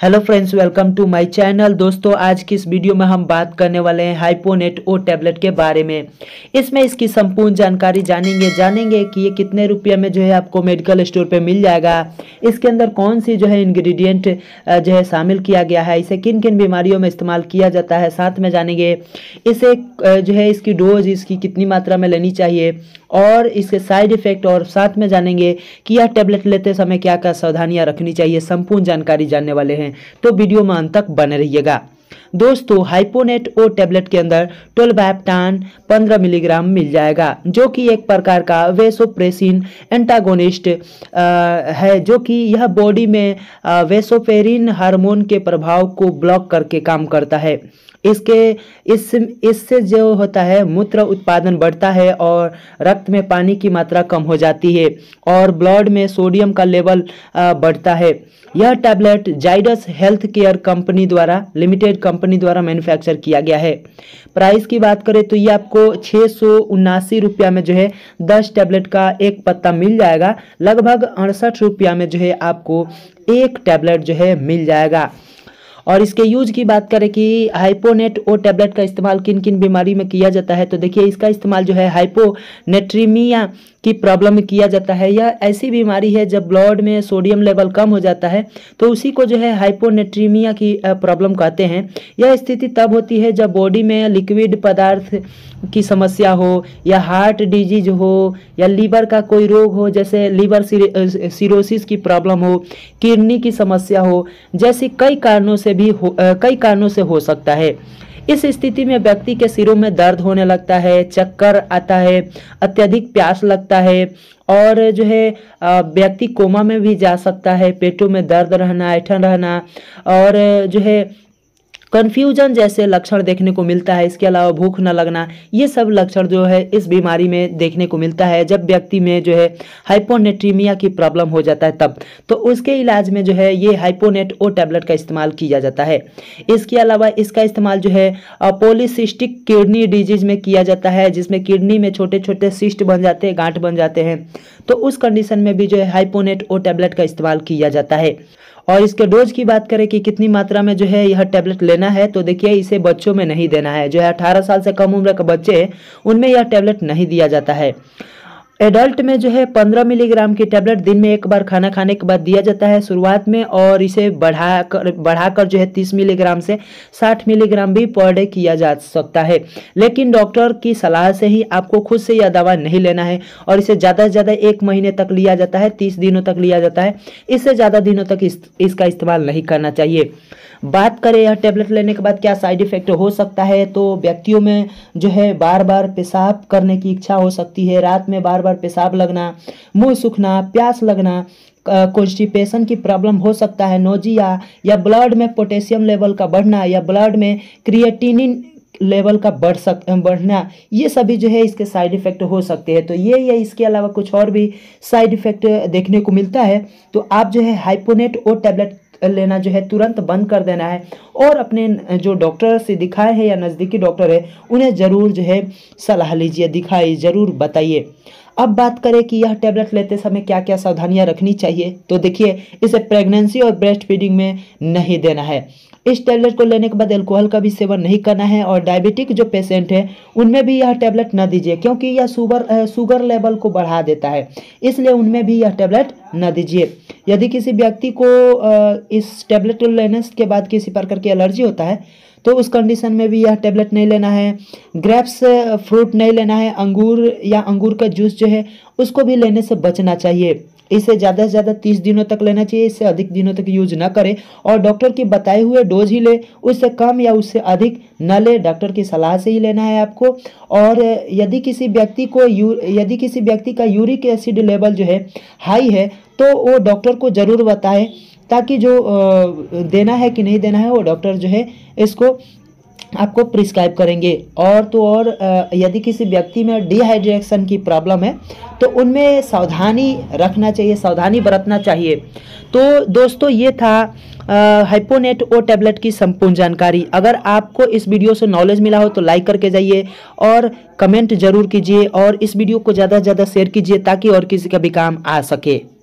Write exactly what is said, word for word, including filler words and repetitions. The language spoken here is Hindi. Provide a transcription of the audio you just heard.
Hello friends, welcome to my channel. दोस्तों, आज की इस वीडियो में हम बात करने वाले हैं हाइपोनेट ओ टैबलेट के बारे में। इसमें इसकी संपूर्ण जानकारी जानेंगे जानेंगे कि ये कितने रुपये में जो है आपको मेडिकल स्टोर पे मिल जाएगा, इसके अंदर कौन सी जो है इंग्रेडिएंट जो है शामिल किया गया है, इसे किन किन बीमारियों में इस्तेमाल किया जाता है। साथ में जानेंगे इसे जो है इसकी डोज इसकी कितनी मात्रा में लेनी चाहिए और इसके साइड इफेक्ट, और साथ में जानेंगे कि यह टैबलेट लेते समय क्या क्या सावधानियां रखनी चाहिए। संपूर्ण जानकारी जानने वाले हैं, तो वीडियो में अंत तक बने रहिएगा। दोस्तों, हाइपोनेट ओ टैबलेट के अंदर टोल्वैप्टान पंद्रह मिलीग्राम मिल जाएगा, जो कि एक प्रकार का वेसोप्रेसिन एंटागोनिस्ट है, जो कि यह बॉडी में वेसोपेरिन हार्मोन के प्रभाव को ब्लॉक करके काम करता है। इसके इस इससे जो होता है मूत्र उत्पादन बढ़ता है और रक्त में पानी की मात्रा कम हो जाती है और ब्लड में सोडियम का लेवल बढ़ता है। यह tablet Zydus health care company द्वारा लिमिटेड कंपनी द्वारा मैन्युफैक्चर किया गया है। प्राइस की बात करें तो ये आपको छः सौ उन्नासी रुपया में जो है दस टैबलेट का एक पत्ता मिल जाएगा। लगभग अड़सठ रुपया में जो है आपको एक टैबलेट जो है मिल जाएगा। और इसके यूज की बात करें कि हाइपोनेट ओ टैबलेट का इस्तेमाल किन किन बीमारी में किया जाता है, तो देखिए इसका इस्तेमाल जो है हाइपोनेट्रीमिया की प्रॉब्लम में किया जाता है। यह ऐसी बीमारी है जब ब्लड में सोडियम लेवल कम हो जाता है, तो उसी को जो है हाइपोनेट्रीमिया की प्रॉब्लम कहते हैं। यह स्थिति तब होती है जब बॉडी में लिक्विड पदार्थ की समस्या हो, या हार्ट डिजीज हो, या लीवर का कोई रोग हो, जैसे लीवर सिरोसिस की प्रॉब्लम हो, किडनी की समस्या हो, जैसी कई कारणों से भी हो, कई कारणों से हो सकता है। इस स्थिति में व्यक्ति के सिरों में दर्द होने लगता है, चक्कर आता है, अत्यधिक प्यास लगता है और जो है व्यक्ति कोमा में भी जा सकता है। पेटों में दर्द रहना, ऐंठन रहना और जो है कन्फ्यूजन जैसे लक्षण देखने को मिलता है। इसके अलावा भूख न लगना, ये सब लक्षण जो है इस बीमारी में देखने को मिलता है जब व्यक्ति में जो है हाइपोनेट्रीमिया की प्रॉब्लम हो जाता है तब। तो उसके इलाज में जो है ये हाइपोनेट ओ टैबलेट का इस्तेमाल किया जाता है। इसके अलावा इसका इस्तेमाल जो है पॉलीसिस्टिक किडनी डिजीज में किया जाता है, जिसमें किडनी में छोटे छोटे सिस्ट बन जाते हैं, गांठ बन जाते हैं। तो उस कंडीशन में भी जो है हाइपोनेट ओ टैबलेट का इस्तेमाल किया जाता है। और इसके डोज की बात करें कि कितनी मात्रा में जो है यह टैबलेट लेना है, तो देखिए इसे बच्चों में नहीं देना है। जो है अठारह साल से कम उम्र के बच्चे हैं उनमें यह टैबलेट नहीं दिया जाता है। एडल्ट में जो है पंद्रह मिलीग्राम की टैबलेट दिन में एक बार खाना खाने के बाद दिया जाता है शुरुआत में, और इसे बढ़ाकर बढ़ाकर जो है तीस मिलीग्राम से साठ मिलीग्राम भी पर डे किया जा सकता है। लेकिन डॉक्टर की सलाह से ही आपको खुद से यह दवा नहीं लेना है, और इसे ज़्यादा से ज़्यादा एक महीने तक लिया जाता है, तीस दिनों तक लिया जाता है। इससे ज़्यादा दिनों तक इस, इसका इस्तेमाल नहीं करना चाहिए। बात करें यह टैबलेट लेने के बाद क्या साइड इफेक्ट हो सकता है, तो व्यक्तियों में जो है बार बार पेशाब करने की इच्छा हो सकती है, रात में बार बार पेशाब लगना, मुंह सूखना, प्यास लगना, कॉन्स्टिपेशन की प्रॉब्लम हो सकता है, नोजिया, या ब्लड में पोटेशियम लेवल का बढ़ना, या ब्लड में क्रिएटिनिन लेवल का बढ़ सक बढ़ना, ये सभी जो है इसके साइड इफेक्ट हो सकते हैं। तो ये या इसके अलावा कुछ और भी साइड इफेक्ट देखने को मिलता है, तो आप जो है हाइपोनेट ओ टैबलेट लेना जो है तुरंत बंद कर देना है, और अपने जो डॉक्टर से दिखाए हैं या नज़दीकी डॉक्टर है उन्हें ज़रूर जो है सलाह लीजिए, दिखाइए, ज़रूर बताइए। अब बात करें कि यह टैबलेट लेते समय क्या क्या सावधानियां रखनी चाहिए, तो देखिए इसे प्रेगनेंसी और ब्रेस्ट फीडिंग में नहीं देना है। इस टैबलेट को लेने के बाद अल्कोहल का भी सेवन नहीं करना है, और डायबिटिक जो पेशेंट है उनमें भी यह टैबलेट न दीजिए, क्योंकि यह शुगर शुगर लेवल को बढ़ा देता है, इसलिए उनमें भी यह टैबलेट न दीजिए। यदि किसी व्यक्ति को इस टैबलेट को लेने के बाद किसी प्रकार की एलर्जी होता है, तो उस कंडीशन में भी यह टैबलेट नहीं लेना है। ग्रेप्स फ्रूट नहीं लेना है, अंगूर या अंगूर का जूस जो है उसको भी लेने से बचना चाहिए। इसे ज़्यादा से ज़्यादा तीस दिनों तक लेना चाहिए, इससे अधिक दिनों तक यूज ना करें, और डॉक्टर के बताए हुए डोज ही ले, उससे कम या उससे अधिक न ले, डॉक्टर की सलाह से ही लेना है आपको। और यदि किसी व्यक्ति को यू यदि किसी व्यक्ति का यूरिक एसिड लेवल जो है हाई है, तो वो डॉक्टर को ज़रूर बताएं, ताकि जो देना है कि नहीं देना है वो डॉक्टर जो है इसको आपको प्रिस्क्राइब करेंगे। और तो और यदि किसी व्यक्ति में डिहाइड्रेशन की प्रॉब्लम है तो उनमें सावधानी रखना चाहिए, सावधानी बरतना चाहिए। तो दोस्तों, ये था हाइपोनेट ओ टैबलेट की संपूर्ण जानकारी। अगर आपको इस वीडियो से नॉलेज मिला हो तो लाइक करके जाइए और कमेंट जरूर कीजिए, और इस वीडियो को ज़्यादा से ज़्यादा शेयर कीजिए ताकि और किसी का भी काम आ सके।